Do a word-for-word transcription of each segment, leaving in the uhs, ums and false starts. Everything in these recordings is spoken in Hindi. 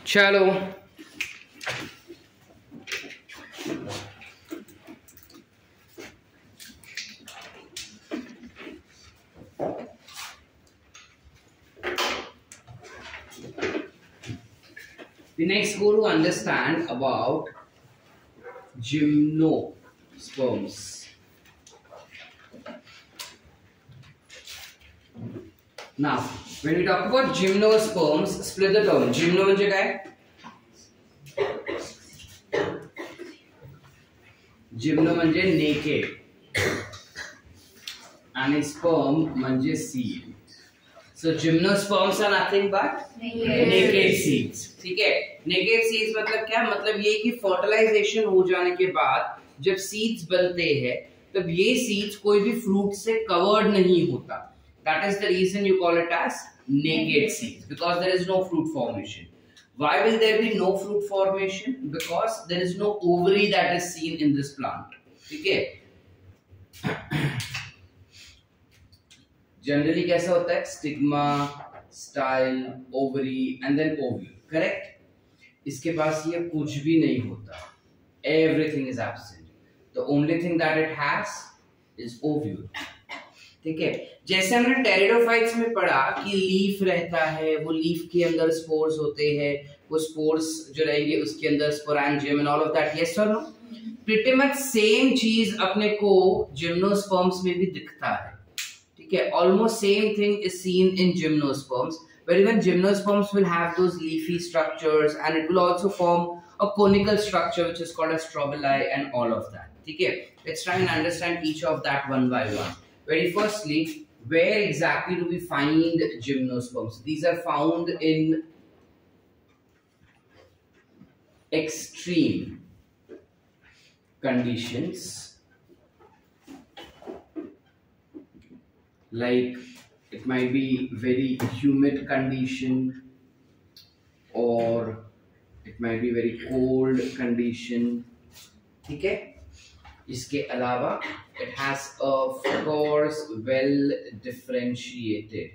चलो we next go to understand about gymnosperms. Now, when we talk about gymnosperms, split the term. Gymno म्हणजे काय? Gymno म्हणजे naked आणि sperm म्हणजे seed. So gymnosperms are nothing but naked seeds. ठीक है? Naked seeds मतलब क्या? मतलब ये कि fertilization हो जाने के बाद जब seeds बनते हैं तब ये seeds कोई भी fruit से covered नहीं होता. That is the reason you call it as naked seeds, because there is no fruit formation. Why will there be no fruit formation? Because there is no ovary that is seen in this plant. Okay. Generally कैसा होता है? Stigma, style, ovary and then ovule. Correct? इसके पास ये कुछ भी नहीं होता. Everything is absent. The only thing that it has is ovule. ठीक है, जैसे हमने टेरिडोफाइट्स में पढ़ा कि लीफ रहता है, वो लीफ के अंदर स्पोर्स होते हैं, वो स्पोर्स जो रहेंगे उसके अंदर sporangium and all of that. Yes और नो? प्रीटी मच सेम चीज अपने को जिम्नोस्पर्म्स में भी दिखता है. ठीक है, almost same thing is seen in gymnosperms, where even gymnosperms will have those leafy structures and it will also form a conical structure which is called as strobili and all of that. ठीक है, let's try and understand each of that one by one. Very firstly, where exactly do we find gymnosperms? These are found in extreme conditions, like it might be very humid condition or it might be very cold condition. ठीक है, इसके अलावा it has of course well differentiated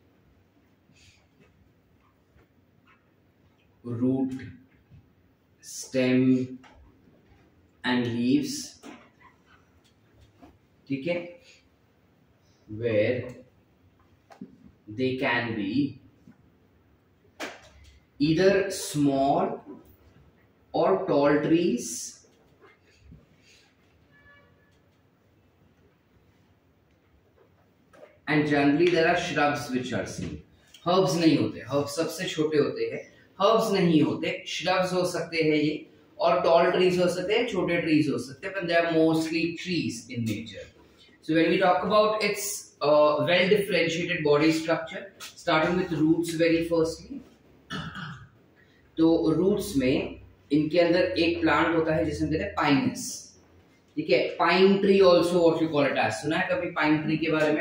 root, stem and leaves. ठीक है, where they can be either small or tall trees and generally there are shrubs which are seen. Herbs नहीं होते, herbs सबसे छोटे होते हैं, herbs नहीं होते, shrubs हो सकते हैं ये, और tall trees हो सकते हैं, छोटे trees हो सकते हैं, but they are mostly trees in nature. So when we talk about its uh, well differentiated body structure, starting with roots very firstly, तो roots में इनके अंदर एक plant होता है जिसे हम कहते हैं pinus. ठीक है, pine tree also what you call it as. सुना है कभी pine tree के बारे में?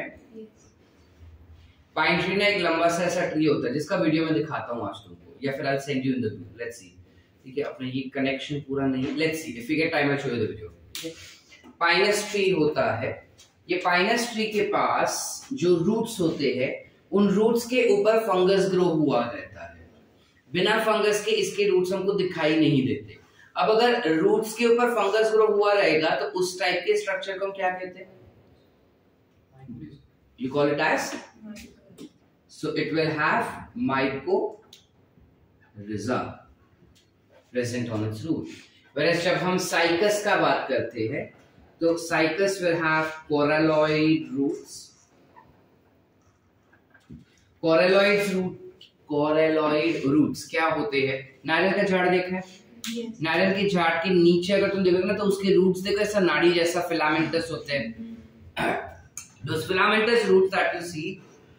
पाइन ट्री ना एक लंबा सा ऐसा ट्री होता है जिसका वीडियो मैं दिखाता हूँ आज तुमको, या फिर I send you in the video. Let's see. ठीक है, अपने ये कनेक्शन पूरा नहीं. Let's see if we get time I show you the video. Pinus tree होता है. ये पाइनस ट्री के पास जो रूट्स होते हैं उन रूट्स के ऊपर फंगस ग्रो हुआ रहता है. बिना फंगस के इसके रूट्स हमको दिखाई नहीं देते. अब अगर रूट्स के ऊपर फंगस ग्रो हुआ रहेगा तो उस टाइप के स्ट्रक्चर को हम क्या कहते हैं? You call it as? So it will have mycorrhiza present on its root. Whereas जब हम साइकस का बात करते हैं तो cycas will have coralloid roots. Coralloid root, coralloid roots क्या होते हैं? नारियल का झाड़ देखा है? Yes. नारियल के झाड़ के नीचे अगर तुम देखोगे ना तो उसके रूट्स देखो ऐसा नाड़ी जैसा फिलामेंटस होते हैं. Those filamentous roots that you see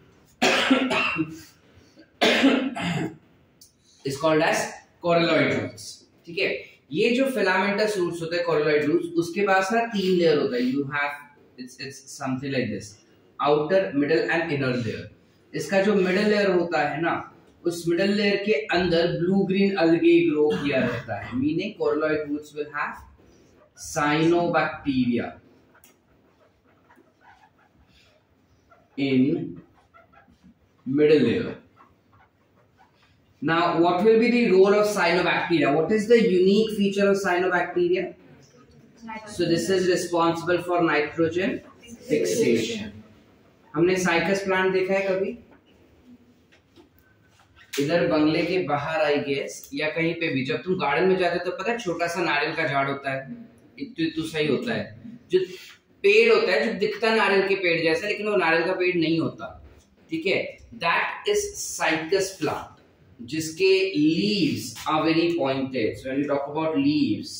is called as coralloid roots. ठीक है, ये जो filamentous roots होते हैं coralloid roots, उसके पास ना तीन लेयर होता है. You have it's it's something like this: outer, middle and inner layer. इसका जो middle layer होता है ना, उस middle layer के अंदर blue green algae grow किया रहता है. Meaning coralloid roots will have cyanobacteria in middle layer. Now, what will be the role of cyanobacteria? What is the unique feature of cyanobacteria? So this is responsible for nitrogen fixation. हमने साइकस प्लांट देखा है कभी? इधर बंगले के बाहर आई गेस या कहीं पे भी जब तुम गार्डन में जाते हो तो पता है छोटा सा नारियल का झाड़ होता है, इतु इतु सही होता है, जो पेड़ होता है जो दिखता नारियल के पेड़ जैसा लेकिन वो नारियल का पेड़ नहीं होता, ठीक है? दैट इज साइकस प्लांट, जिसके leaves are very pointed. So when you talk about leaves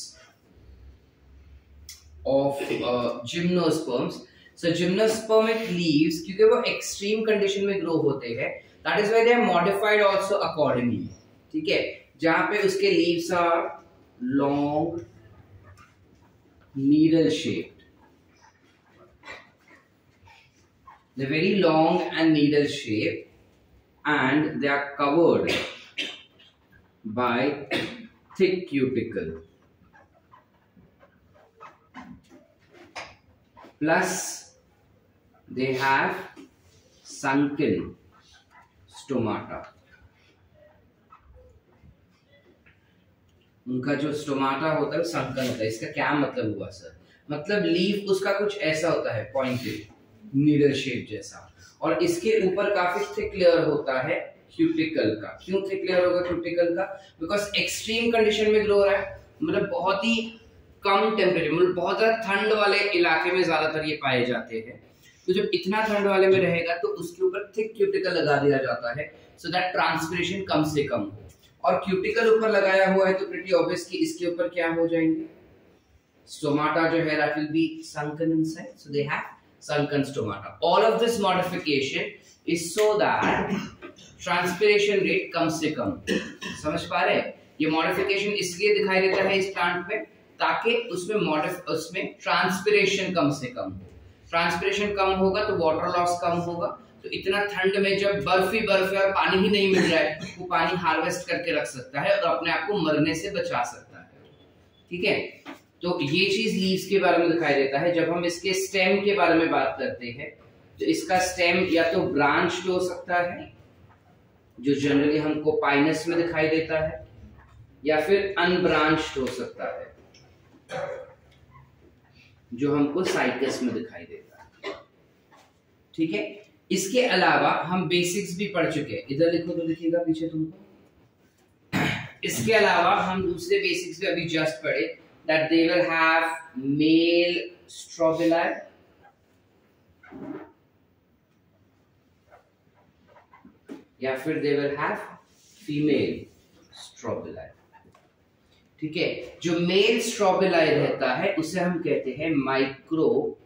of gymnosperms, so gymnospermic leaves क्योंकि वो एक्सट्रीम कंडीशन में ग्रो होते हैं, that is why they are modified also accordingly. ठीक है, जहां पे उसके leaves are long, needle shaped. They're very long and needle shaped, and they are covered by thick cuticle. Plus, they have sunken stomata. उनका जो स्टोमाटा होता है संकन होता है. इसका क्या मतलब हुआ सर? मतलब लीफ उसका कुछ ऐसा होता है पॉइंटेड नीडल शेप जैसा, और इसके ऊपर काफी थिक लेयर होता है क्यूटिकल का. क्यों थिक लेयर होगा क्यूटिकल का? बिकॉज एक्सट्रीम कंडीशन में ग्रो हो रहा है, मतलब बहुत ही कम टेम्परेचर, मतलब बहुत ज्यादा ठंड वाले इलाके में ज्यादातर ये पाए जाते हैं. तो जब इतना ठंड वाले में रहेगा तो उसके ऊपर थिक क्यूटिकल लगा दिया जाता है सो दैट ट्रांसपिरेशन कम से कम हो. और क्यूटिकल ऊपर लगाया हुआ है तो प्रीटी ऑब्वियस कि इसके ऊपर क्या हो जाएंगे? स्टोमाटा जो है that will be sunken inside, so they have sunken stomata. All of this modification is so that transpiration rate कम से कम. समझ पा रहे हैं? ये मॉडिफिकेशन इसलिए दिखाई देता है इस प्लांट में ताकि उसमें मॉडिफ उसमें ट्रांसपिरेशन कम से कम हो. ट्रांसपिरेशन कम होगा तो वाटर लॉस कम होगा. तो इतना ठंड में जब बर्फ ही बर्फ है और पानी ही नहीं मिल रहा है, वो पानी हार्वेस्ट करके रख सकता है और अपने आप को मरने से बचा सकता है. ठीक है, तो ये चीज लीव्स के बारे में दिखाई देता है. जब हम इसके स्टेम के बारे में बात करते हैं तो इसका स्टेम या तो ब्रांच हो सकता है जो जनरली हमको पाइनस में दिखाई देता है, या फिर अनब्रांच्ड हो सकता है जो हमको साइकस में दिखाई देता है. ठीक है, इसके अलावा हम बेसिक्स भी पढ़ चुके हैं. इधर लिखो तो लिखिएगा पीछे तुमको. इसके अलावा हम दूसरे बेसिक्स भी अभी जस्ट पढ़े, that they will have male strobili, या फिर they will have female strobili. ठीक है, जो मेल स्ट्रोबिलाई रहता है उसे हम कहते हैं माइक्रो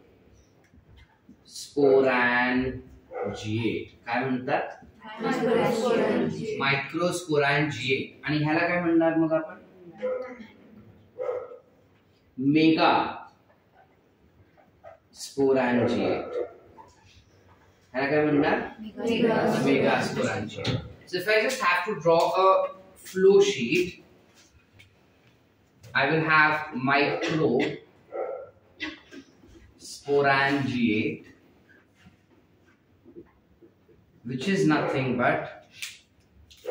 स्पोरॅन्जिएट. काय म्हणतात? Micro sporangiate. आणि ह्याला काय म्हणणार मग आपण? Mega sporangiate. ह्याला काय म्हणणार? Mega sporangiate. So if I just have to draw a flow sheet, I will have micro sporangiate, which is nothing but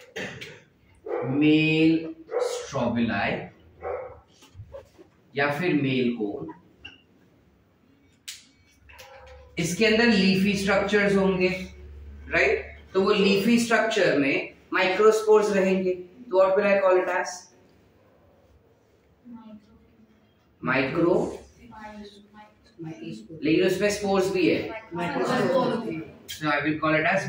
male strobili या फिर मेल कोन. इसके अंदर लीफी स्ट्रक्चर्स होंगे, राइट? तो वो लीफी स्ट्रक्चर में माइक्रोस्पोर्स रहेंगे. तो what will I call it as? Micro, लेकिन उसमें स्पोर्स भी है, so I will call it as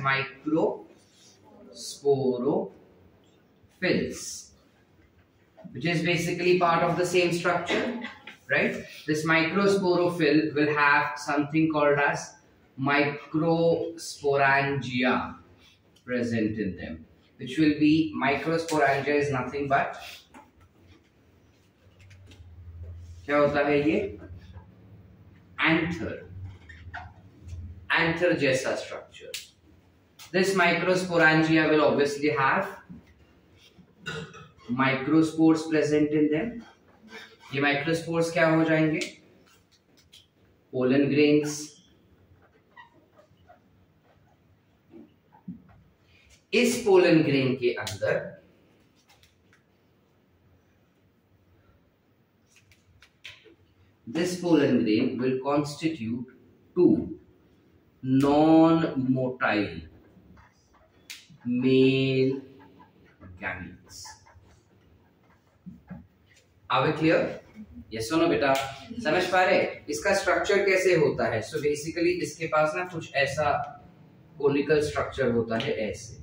microsporophylls, which is basically part of the same structure, right? This microsporophyll will have something called as microsporangia present in them, which will be, microsporangia is nothing but, क्या होता है ये? एंथर. एंथर जैसा structure. This microsporangia will obviously have microspores present in them. ये microspores क्या हो जाएंगे? Pollen grains. इस पोलन ग्रेन के अंदर this pollen grain will constitute two non-motile male gametes. Are we clear? Yes or no बेटा? समझ पा रहे? इसका स्ट्रक्चर कैसे होता है? So basically इसके पास ना कुछ ऐसा कोनिकल स्ट्रक्चर होता है, ऐसे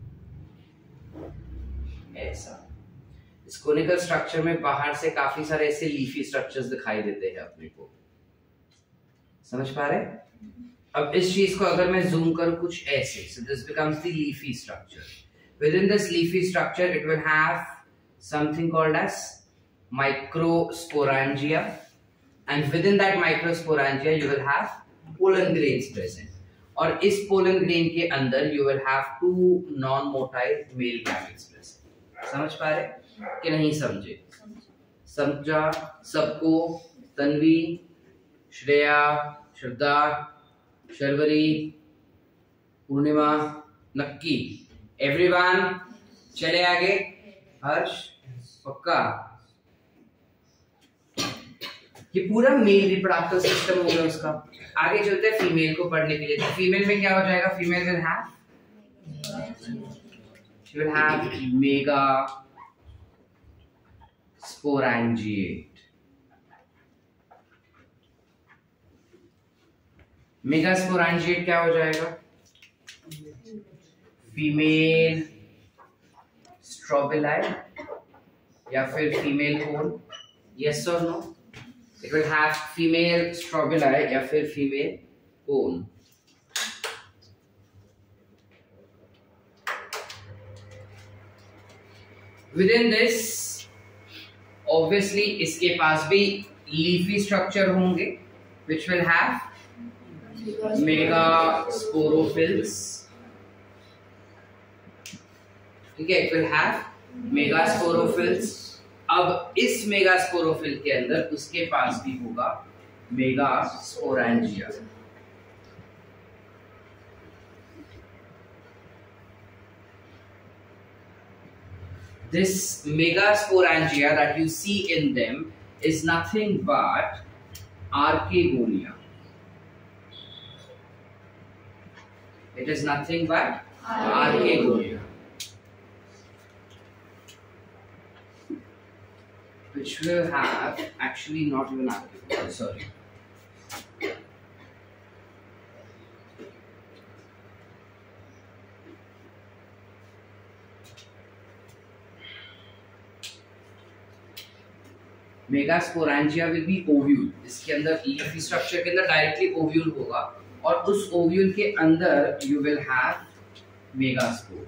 ऐसा। इस कोनिकल स्ट्रक्चर में बाहर से काफी सारे ऐसे लीफी स्ट्रक्चर्स दिखाई देते हैं अपने को। समझ पा रहे? अब इस चीज को अगर मैं जूम करूं कुछ ऐसे, so this becomes the leafy structure. Within this leafy structure, it will have something called as microsporangia, and within that microsporangia, you will have pollen grains present. और इस pollen grain के अंदर you will have two non-motile male gametes present. समझ पा रहे कि नहीं समझे? समझा सबको? तन्वी, श्रेया, श्रद्धा, शर्वरी, पूर्णिमा, नक्की, एवरीवन। चले आगे। हर्ष, पक्का? ये पूरा मेल रिप्रोडक्टिव सिस्टम हो गया उसका। आगे चलते हैं फीमेल को पढ़ने के लिए। तो फीमेल में क्या हो जाएगा? Female will have she will have mega sporangiate. Mega sporangiate क्या हो जाएगा? फीमेल स्ट्रोबिलाई या फिर फीमेल कोन? यस और no? It will have female strobili या फिर female cone. Within this, obviously, इसके पास भी leafy structure होंगे, which will have mega sporophylls. ठीक है, it will have mega sporophylls. अब इस mega sporophyll के अंदर उसके पास भी होगा mega sporangia. This megasporangia that you see in them is nothing but archegonia. It is nothing but archegonia, which will have actually not even archegonia. Sorry. Megasporangia will be ovule. इसके अंदर लीफी स्ट्रक्चर के अंदर डायरेक्टली ओव्यूल होगा और उस ओव्यूल के अंदर you will have megaspore.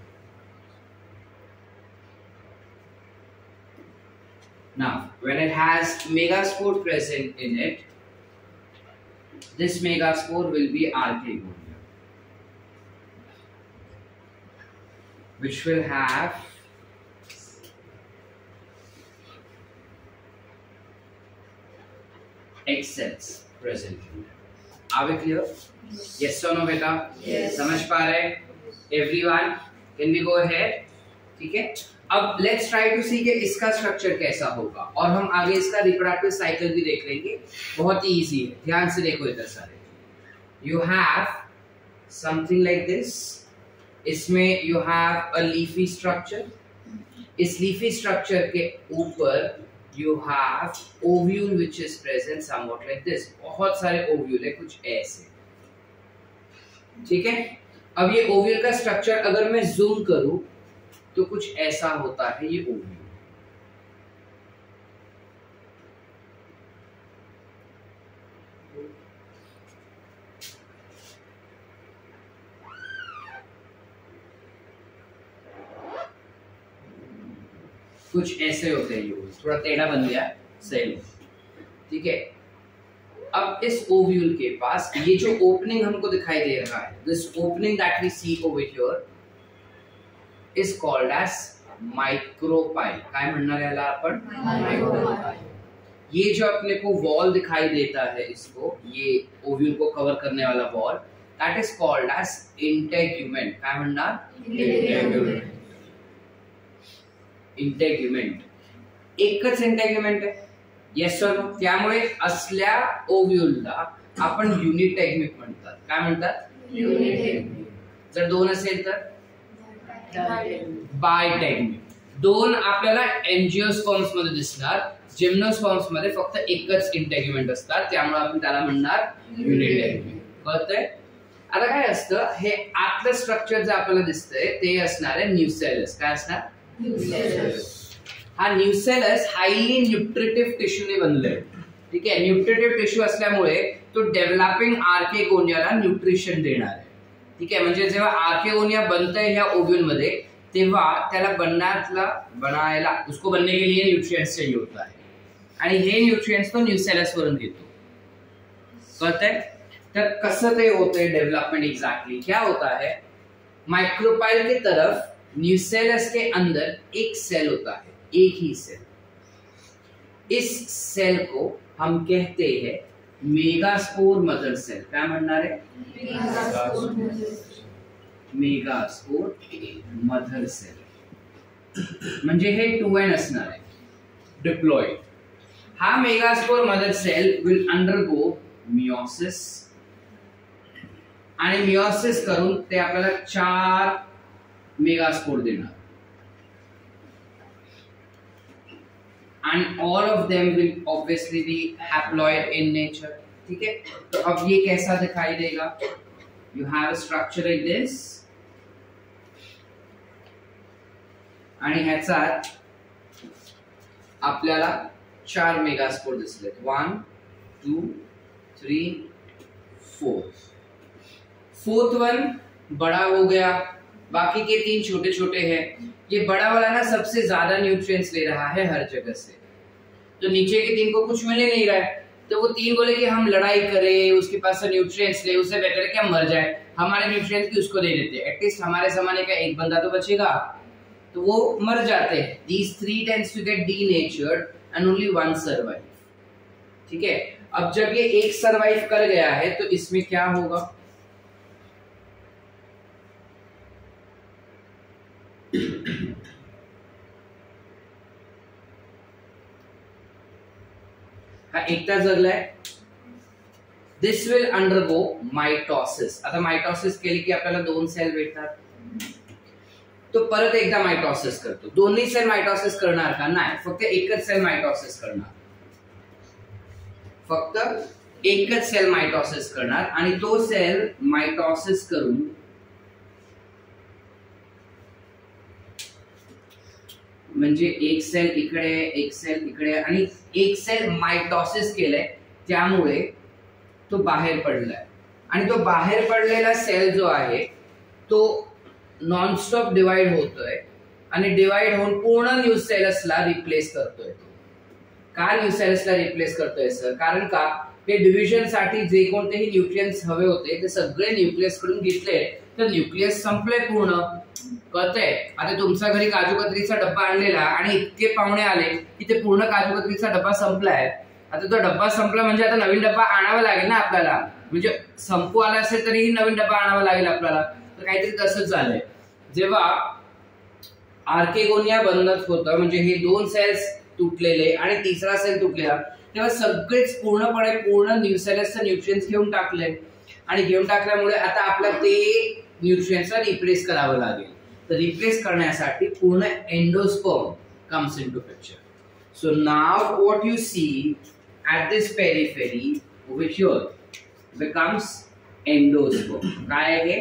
Now, when it has megaspore present in it, this megaspore will be archegonia, which will have egg cells present. Are we clear? Yes or no, beta? Yes. समझ पा रहे? Everyone, can we go ahead? ठीक है? अब let's try to see कि इसका स्ट्रक्चर कैसा होगा और हम आगे इसका रिप्रोडक्टिव साइकिल भी देख लेंगे। बहुत ही इजी है, ध्यान से देखो इधर सारे। You have something like this. इसमें you have a leafy structure. इस leafy structure के ऊपर you have ovule which is present somewhat like this. बहुत सारे ovule है कुछ ऐसे, ठीक है? अब ये ovule का स्ट्रक्चर अगर मैं जूम करूं तो कुछ ऐसा होता है ये ovule। कुछ ऐसे होते हैं, ये थोड़ा टेढ़ा बन गया सेल, ठीक है? अब इस ओव्यूल के पास ये जो ओपनिंग हमको दिखाई दे रहा है, this opening that we see over here is called as micropyle. काय म्हणणार याला आपण? माइक्रोपाइल। ये जो अपने को वॉल दिखाई देता है, इसको, ये ओव्यूल को कवर करने वाला wall, that is called as integument. काय म्हणणार? integument. integument. एकच इंटेग्युमेंट आहे. येस और नो? त्यामुळे असल्या ओव्ह्यूलला आपण युनिटेग्मिक म्हणतात. काय म्हणतात? युनिटेग्मिक. जर दोन असेल तर बायटेग्मिक. दोन आपल्याला एंजिओस्पर्म्स मध्ये दिसणार, जिम्नोस्पर्म्स मध्ये फक्त एकच इंटेग्युमेंट असतात, त्यामुळे आपण त्याला म्हणणार युनिटेग्मिक. कळतंय? आता काय असतं, हे आतलं स्ट्रक्चर जे आपल्याला दिसतंय ते असणार आहे न्यूसेलस. काय असणार? न्यूसेलस. हा न्यूसेलस हायली न्यूट्रिटिव्ह टिश्यूने बनलंय. ठीक आहे. न्यूट्रिटिव्ह टिश्यू असल्यामुळे तो डेव्हलपिंग आर्केगोनियाला न्यूट्रिशन देणार आहे. ठीक आहे. म्हणजे जेव्हा आर्केगोनिया बनतंय ह्या ओव्ह्यूल मध्ये, तेव्हा त्याला बनण्यातला बनायला उसको बनने के लिए न्यूट्रिएंट्स चाहिए होता है, आणि हे न्यूट्रिएंट्स तो न्यूसेलस वरून घेतो. कळतंय? तर कसं ते होतंय डेवलपमेंट एग्जैक्टली क्या होता है, माइक्रोपाइल की तरफ न्यूसेलस के अंदर एक सेल होता है, एक ही सेल. इस सेल को हम कहते हैं मेगास्पोर मदर सेल. क्या म्हणणार आहे? Megaspore mother cell. म्हणजे हे टू एन असणार आहे, डिप्लॉइड. हा megaspore mother cell will undergo meiosis, आणि मियोसिस करून ते आपल्याला चार मेगास्पोर देणार. And all of them will obviously be haploid in nature. ठीक है. तो अब ये कैसा दिखाई देगा? You have a structure like this, आणि ह्याच्यात आपल्याला चार मेगास्पोर दिसले. One two three four. Fourth one बड़ा हो गया, बाकी के तीन छोटे छोटे हैं. ये बड़ा वाला ना सबसे ज्यादा न्यूट्रिएंट्स ले रहा है हर जगह से, तो नीचे के तीन को कुछ मिले नहीं रहा है. तो वो तीन बोले कि हम लड़ाई करें, उसके पास से न्यूट्रिएंट्स ले, उससे बेटर है कि हम मर जाए, हमारे न्यूट्रिएंट्स की उसको दे देते हैं, एटलीस्ट हमारे जमाने का एक बंदा तो बचेगा. तो वो मर जाते हैं. These three tends to get denatured and only one survive. ठीक है. अब जब ये एक सर्वाइव कर गया है तो इसमें क्या होगा? हा एकटा जगलाय. This will undergo mitosis. आता माइटोसिस केली की आपल्याला दोन सेल भेटतात, तो परत एकदा माइटोसिस करतो. दोन्ही सेल माइटोसिस करणार का? नाही, फक्त एकच सेल माइटोसिस करणार. फक्त एकच सेल माइटोसिस करणार, आणि तो सेल माइटोसिस करून म्हणजे एक सेल इकडे, एक सेल इकडे, आणि एक सेल माइटोसिस केलंय, त्यामुळे तो बाहेर पडलाय. आणि तो बाहेर पडलेला सेल जो आहे तो नॉनस्टॉप डिवाइड होतोय, आणि डिवाइड होऊन पूर्ण न्यूसेलसला रिप्लेस करतोय. का न्यूसेलसला रिप्लेस करतोय सर? कारण का ते डिव्हिजन साठी जे कोणतेही न्यूट्रिएंट्स हवे होते ते सगळे न्यूक्लियस कडून घेतले, तर न्यूक्लियस संपले पूर्ण. कळतंय? आता तुमच्या घरी काजू कतरीचा डब्बा आणलेला आणि इतके पाहुणे आले की ते पूर्ण काजू कतरीचा डब्बा संपलाय. आता तो डब्बा संपला म्हणजे आता नवीन डब्बा आणावा लागेल ना आपल्याला, म्हणजे संपू आला असेल तरीही नवीन डब्बा आणावा लागेल आपल्याला. तर काहीतरी तसंच झालंय. जेव्हा आर्केगोनिया बनत होतं, म्हणजे हे दोन सेल्स तुटलेले आणि तिसरा सेल तुटलेला, तेव्हा सगळेच पूर्णपणे पूर्ण न्यूसेलसचं न्यूट्रिएंट्स घेऊन टाकले, आणि घेऊन टाकल्यामुळे आता आपल्याला ते न्यूट्रिएंट्सला रिप्लेस करावं लागेल. तर रिप्लेस करण्यासाठी पूर्ण endosperm comes into picture. So now what you see at this periphery over here becomes endosperm. काय है?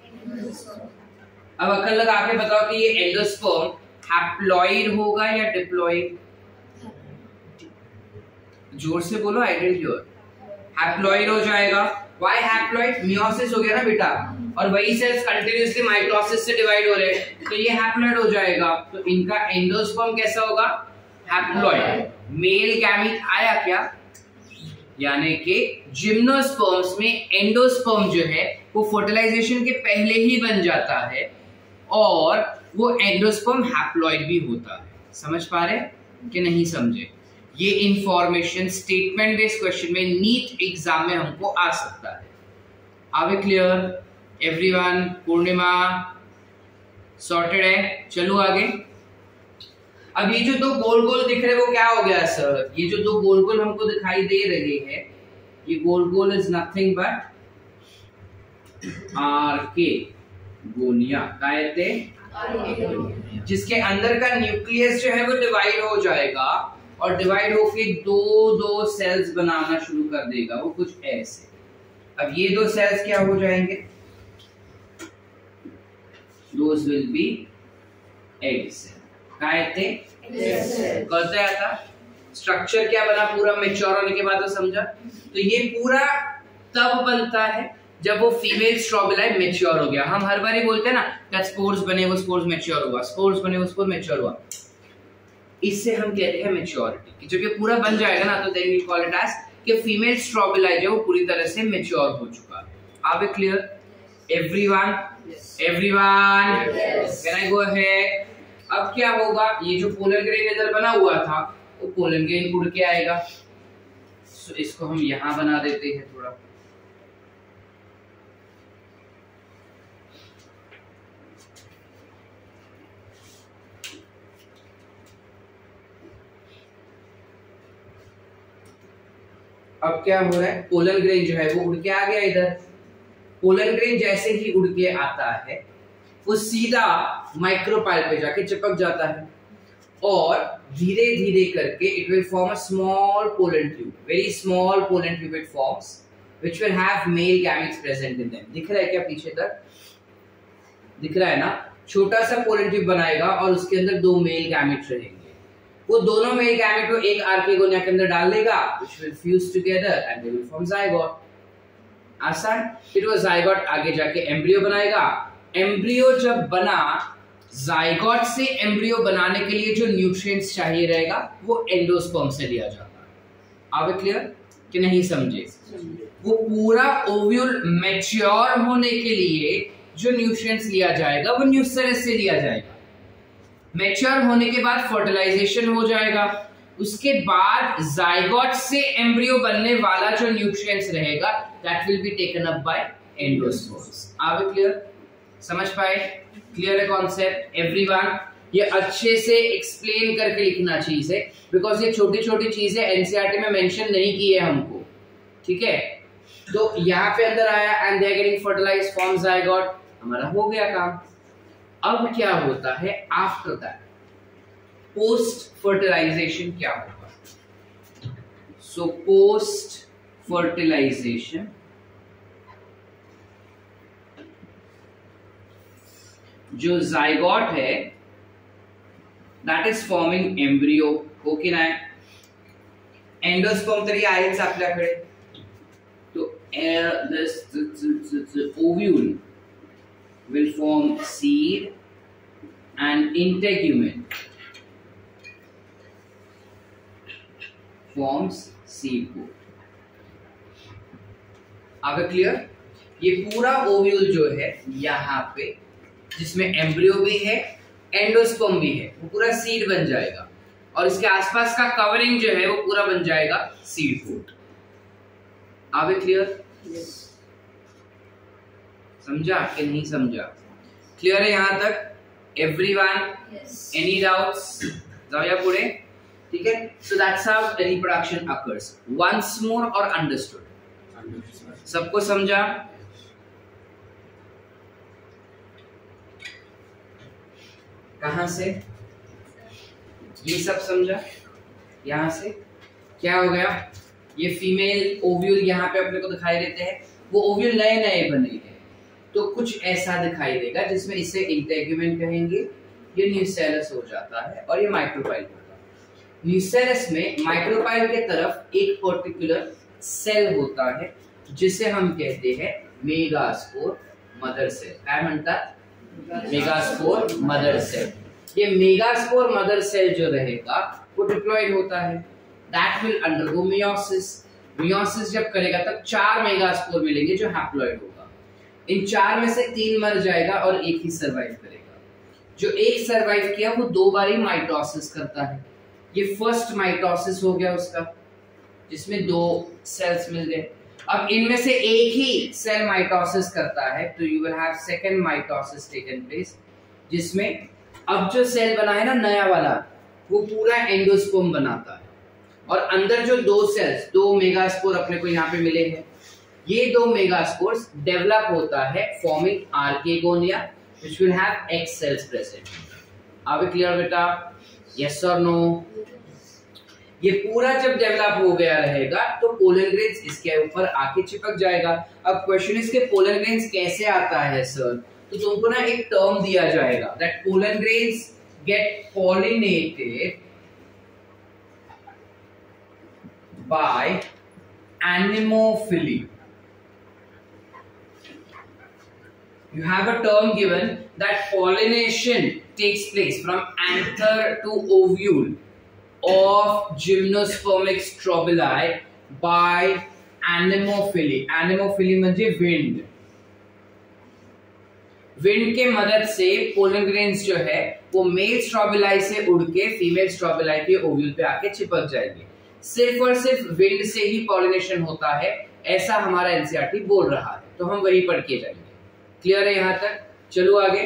अब अकल लगा के बताओ कि ये एंडोस्पर्म हैप्लॉइड होगा या डिप्लॉइड? जोर से बोलो, आई डिडंट हियर. हैप्लॉइड हो जाएगा. Why haploid? मियोसिस हो गया ना बेटा, और वही सेल्स कंटिन्यूअसली माइटोसिस से डिवाइड हो रहे हैं, तो ये हैप्लॉइड हो जाएगा. तो इनका एंडोस्पर्म कैसा होगा? हैप्लॉइड. मेल गैमीट आया क्या? यानी कि जिम्नोस्पर्म्स में एंडोस्पर्म जो है वो फर्टिलाइजेशन के पहले ही बन जाता है, और वो एंडोस्पर्म हैप्लॉइड भी होता है. समझ पा रहे कि नहीं समझे? ये इंफॉर्मेशन स्टेटमेंट बेस्ड क्वेश्चन में नीट एग्जाम में हमको आ सकता है. Are we clear everyone? Purnima sorted है? चलो आगे। अब ये जो दो गोल गोल दिख रहे वो क्या हो गया सर? ये जो दो गोल गोल हमको दिखाई दे रहे हैं, ये गोल गोल is nothing but archegonia, कहते जिसके अंदर का न्यूक्लियस जो है वो डिवाइड हो जाएगा और डिवाइड होके दो दो सेल्स बनाना शुरू कर देगा, वो कुछ ऐसे। अब ये दो सेल्स क्या हो जाएंगे? Those will be egg cell, कहते करते आता। स्ट्रक्चर क्या बना पूरा मैच्योर होने के बाद तो समझा। तो ये पूरा तब बनता है जब वो फीमेल स्ट्रोबिलाई मैच्योर हो गया। हम हर बार ही बोलते हैं ना कि स्पोर्स बने, वो स्पोर्स मैच्योर हुआ, स्पोर्स बने, वो स्पोर्स मैच्योर हुआ। इससे हम कहते हैं मैच्योरिटी। जब ये पूरा बन जाएगा ना तो then we call it as कि फीमेल स्ट्रोबिलाई जो पूरी तरह से मैच्योर हो चुका है। Are we clear everyone? Everyone can I go ahead? अब क्या होगा? ये जो पोलन ग्रेन इधर बना हुआ था वो पोलन ग्रेन उड़ के आएगा। so, इसको हम यहां बना देते हैं थोड़ा। अब क्या हो रहा है? पोलन ग्रेन जो है वो उड़ के आ गया इधर। पोलन ग्रेन जैसे ही उड़ के आता है वो सीधा माइक्रोपाइल पे जाके चिपक जाता है और धीरे धीरे करके it will form a small pollen tube, very small pollen tube it forms which will have male gametes present in them. दिख रहा है क्या पीछे तक? दिख रहा है ना? छोटा सा पोलन ट्यूब बनाएगा और उसके अंदर दो मेल गैमेट रहेंगे। वो दोनों मेल गैमेट को एक आर्किगोनिया के अंदर डाल देगा which will fuse together and they will form zygote. आसान। फिर वो जाइगोट आगे जाके एम्ब्रियो बनाएगा। एम्ब्रियो जब बना, जाइगोट से एम्ब्रियो बनाने के लिए जो न्यूट्रिएंट्स चाहिए रहेगा वो एंडोस्पर्म से लिया जाता है। आर वी क्लियर कि नहीं समझे? वो पूरा ओव्यूल मैच्योर होने के लिए जो न्यूट्रिएंट्स लिया जाएगा वो न्यूसेरस से लिया जाएगा। मैच्योर होने के बाद फर्टिलाइजेशन हो जाएगा। उसके बाद जाइगोट से एम्ब्रियो बनने वाला जो न्यूट्रिएंट्स रहेगा that will be taken up by endosperms. Are we clear? समझ पाए? क्लियर है कॉन्सेप्ट एवरीवन? ये अच्छे से एक्सप्लेन करके लिखना चीज है बिकॉज ये छोटी छोटी चीजें एनसीईआरटी में मेंशन नहीं की है हमको, ठीक है? तो यहाँ पे अंदर आया and they are getting fertilized form zygote, हमारा हो गया काम। अब क्या होता है आफ्टर दैट? पोस्ट फर्टिलाइजेशन क्या होगा? सो पोस्ट फर्टिलाइजेशन जो जाइगोट है that is forming embryo, हो की नाही? एंडोस्पर्म तरी आहेच आपल्याकडे। तो this ovule will form seed and integument forms seed pod। अब क्लियर? ये पूरा ओव्यूल जो है यहाँ पे जिसमें एम्ब्रियो भी है एंडोस्पर्म भी है वो पूरा सीड बन जाएगा और इसके आसपास का कवरिंग जो है वो पूरा बन जाएगा seed pod. Are we clear? समझा कि नहीं समझा? क्लियर है यहाँ तक एवरीवन? Any doubts? जाऊया पुढे, ठीक है? So that's how reproduction occurs. Once more और अंडरस्टूड? सबको समझा? कहां से? ये सब समझा? यहां से क्या हो गया? ये फीमेल ओव्यूल यहाँ पे अपने को दिखाई देते हैं। वो ओव्यूल नए नए बने हैं तो कुछ ऐसा दिखाई देगा जिसमें इसे इंटेगुमेंट कहेंगे, ये न्यूसेरस हो जाता है और ये माइक्रोपाइल होता है। न्यूसेरस में माइक्रोपाइल के तरफ एक पर्टिकुलर सेल होता है जिसे हम कहते हैं मेगास्पोर मदर सेल। क्या म्हणतात? Megaspore mother cell. ये मेगास्पोर मदर सेल जो रहेगा वो डिप्लॉयड होता है। That will undergo meiosis. Meiosis जब करेगा तब चार मेगास्पोर मिलेंगे जो हैप्लॉयड होगा। इन चार में से तीन मर जाएगा और एक ही सरवाइव करेगा। जो एक सरवाइव किया वो दो बार ही माइटोसिस करता है। ये फर्स्ट माइटोसिस हो गया उसका जिसमें दो सेल्स मिल गए। अब इनमें से एक ही सेल माइटोसिस करता है, तो you will have second mitosis taken place, जिसमें अब जो सेल बना है ना नया वाला, वो पूरा एंडोस्पर्म बनाता है, और अंदर जो दो सेल्स, दो मेगास्पोर अपने को यहाँ पे मिले हैं, ये दो मेगास्पोर्स डेवलप होता है forming archegonia which will have X cells present. Are we clear बेटा? यस और नो? ये पूरा जब डेवलप हो गया रहेगा तो पोलन ग्रेन्स इसके ऊपर आके चिपक जाएगा। अब क्वेश्चन इसके पोलन ग्रेन्स कैसे आता है सर? तो तुमको ना एक टर्म दिया जाएगा that pollen grains get pollinated by anemophily. You have a term given that pollination takes place from anther to ovule of gymnospermic strobili by anemophily. Anemophily म्हणजे wind. विंड के मदद से पोलन ग्रेन्स जो है वो मेल स्ट्रोबिलाई से उड़ के फीमेल स्ट्रोबिलाई के ओव्यूल पे आके चिपक जाएंगे। सिर्फ और सिर्फ विंड से ही पॉलिनेशन होता है, ऐसा हमारा एनसीईआरटी बोल रहा है, तो हम वही पढ़ के जाएंगे। क्लियर है यहाँ तक? चलो आगे।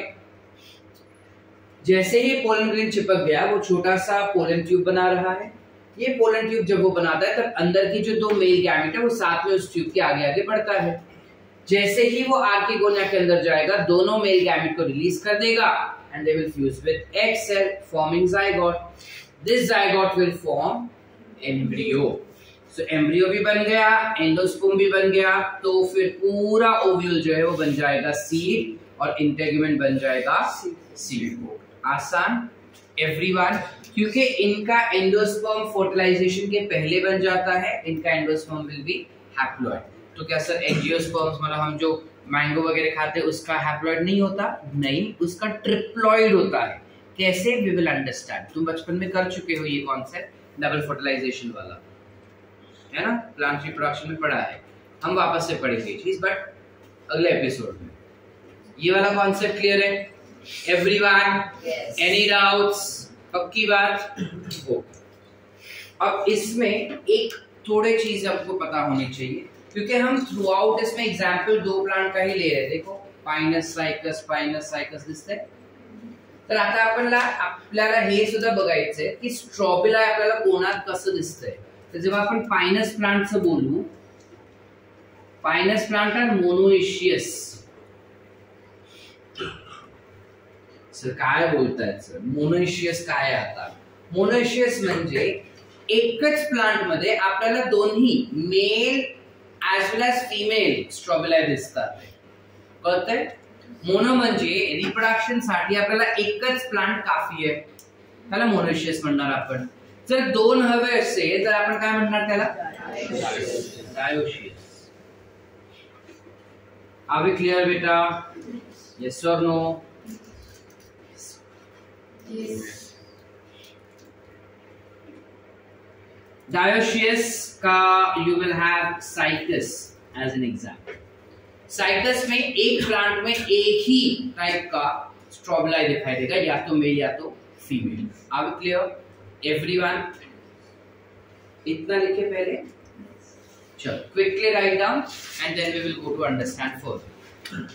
जैसे ही पोलन ग्रेन चिपक गया, वो छोटा सा पोलन ट्यूब बना रहा है। ये पोलन ट्यूब जब वो बनाता है तब अंदर की जो दो मेल गैमेट है वो साथ में उस ट्यूब के आगे आगे बढ़ता है। जैसे ही वो आर्किगोनिया के अंदर जाएगा, दोनों मेल गैमेट को रिलीज कर देगा and they will fuse with egg cell forming zygote. This zygote will form embryo. So embryo भी बन गया, एंडोस्पर्म भी बन गया, तो फिर पूरा ओव्यूल जो है वो बन जाएगा सीड और इंटेगुमेंट बन जाएगा सीड। आसान एवरीवन, क्योंकि इनका एंडोस्पर्म फर्टिलाइजेशन के पहले बन जाता है, इनका एंडोस्पर्म विल बी हैप्लॉइड। तो क्या सर एंजियोस्पर्म्स मतलब हम जो मैंगो वगैरह खाते हैं उसका हैप्लॉइड नहीं होता? नहीं, उसका ट्रिप्लॉइड होता है। कैसे? We will understand. तुम बचपन में कर चुके हो ये कॉन्सेप्ट, डबल फर्टिलाइजेशन वाला, है ना? प्लांट रिप्रोडक्शन में पढ़ा है, हम वापस से पढ़ेंगे चीज बट अगले एपिसोड में। ये वाला कॉन्सेप्ट क्लियर है एवरीवन? Any doubts? पक्की बात हो। अब इसमें एक थोड़े चीज आपको पता होनी चाहिए, क्योंकि हम थ्रू आउट इसमें एग्जाम्पल दो प्लांट का ही ले रहे हैं। देखो पायनस सायकस, पायनस सायकस दिसतंय। तर आता आपल्याला आपल्याला हे सुद्धा बघायचंय की स्ट्रॉबिला आपल्याला कोणात कसं दिसतंय। तर जेव्हा आपण पायनस प्लांटचं बोलू, Pinus plant are monoecious. Sir काय बोलतायत सर? मोनोइशियस काय आहे आता? मोनोइशियस म्हणजे एकच प्लांट मध्ये आपल्याला दोन्ही male as well as female strobila दिसतात। कळतंय? मोनो म्हणजे रिप्रोडक्शन साठी आपल्याला एकच प्लांट काफी आहे, त्याला मोनोइशियस म्हणणार आपण। जर दोन हवे असेल तर आपण काय म्हणणार त्याला? डायोशियस। आर वी क्लियर बेटा? यस और नो? डायोशियस का you will have Cycas as an example. Cycas में एक प्लांट में एक ही टाइप का स्ट्रॉबिलाई दिखाई देगा, या तो मेल या तो female. Are we clear everyone? इतना लिखे पहले। चलो quickly write down and then we will go to understand further.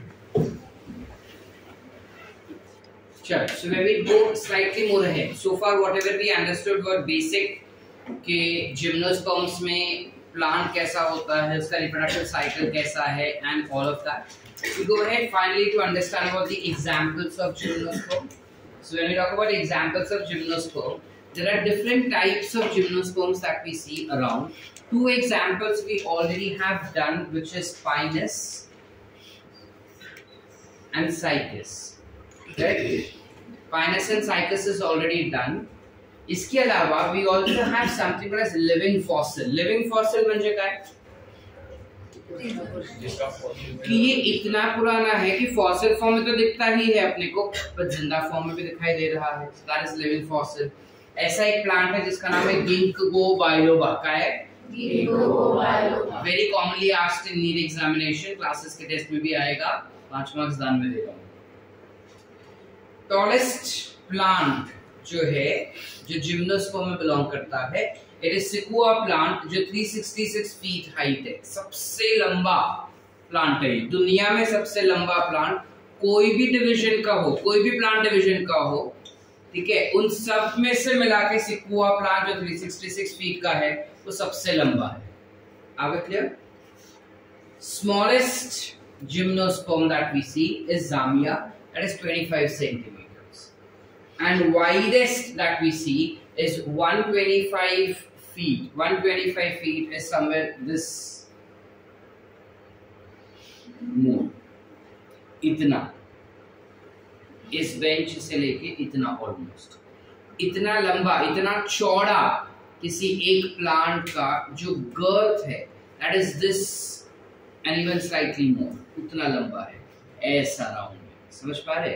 चलो so we will go slightly more ahead. So far whatever we understood were basic के जिम्नोस्पर्म्स में प्लांट कैसा होता है, उसका रिप्रोडक्टिव साइकिल कैसा है and all of that. We go ahead finally to understand about the examples of gymnosperm. So when we talk about examples of gymnosperm, there are different types of gymnosperms that we see around. Two examples we already have done, which is Pinus and Cycas. Right? Pinus and Cycas is already done. इसके अलावा we also have something called as living fossil. Living fossil म्हणजे काय? कि ये इतना पुराना है कि फॉसिल फॉर्म में तो दिखता ही है अपने को, पर जिंदा फॉर्म में भी दिखाई दे रहा है। That is living fossil. ऐसा एक प्लांट है जिसका नाम है गिंको बायोलोबा। क्या है? Ginkgo biloba. Very commonly asked in NEET examination, classes के टेस्ट में भी आएगा, पांच मार्क्स दान में देगा। टॉलेस्ट प्लांट जो है जो जिम्नोस्पर्म में बिलोंग करता है, इट इज सिकुआ प्लांट जो तीन सौ छियासठ फीट हाइट है, सबसे लंबा प्लांट है दुनिया में, सबसे लंबा प्लांट कोई भी डिवीजन का हो, कोई भी प्लांट डिवीजन का हो, ठीक है, उन सब में से मिला के सिकुआ प्लांट जो तीन सौ छियासठ फीट का है वो सबसे लंबा है। आगे clear? Smallest gymnosperm that we see is Zamia, that is twenty-five centimeters, and widest that we see is one hundred twenty-five feet. one hundred twenty-five feet is somewhere this more, इतना, इस बेंच से लेके इतना, ऑलमोस्ट इतना लंबा, इतना चौड़ा किसी एक प्लांट का जो गर्थ है, that is this and even slightly more, उतना लंबा है, ऐसा राउंड है। समझ पा रहे?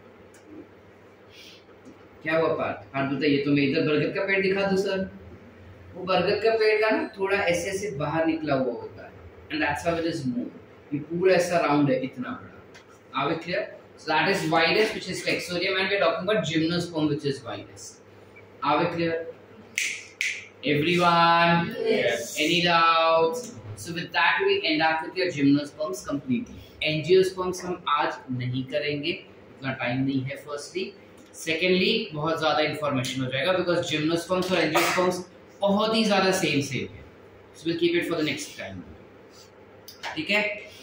क्या हुआ पार्थ? हाँ बताइए। तो मैं इधर बरगद का पेड़ दिखा दूं सर? वो बरगद का पेड़ का ना थोड़ा ऐसे ऐसे बाहर निकला हुआ होता है, and that's how it is more. ये पूरा ऐसा राउंड है, इतना बड़ा। Are we clear? So that is widest, which is Flexurium, and we are talking about gymnosperm, which is widest. Are we clear? Everyone? Yes. Any doubts? So with that we end up with your gymnosperms completely. Angiosperms हम आज नहीं करेंगे, इतना टाइम नहीं है firstly. Secondly बहुत ज़्यादा information हो जाएगा because gymnosperms और angiosperms बहुत ही ज़्यादा same same है. So we'll keep it for the next time. ठीक है?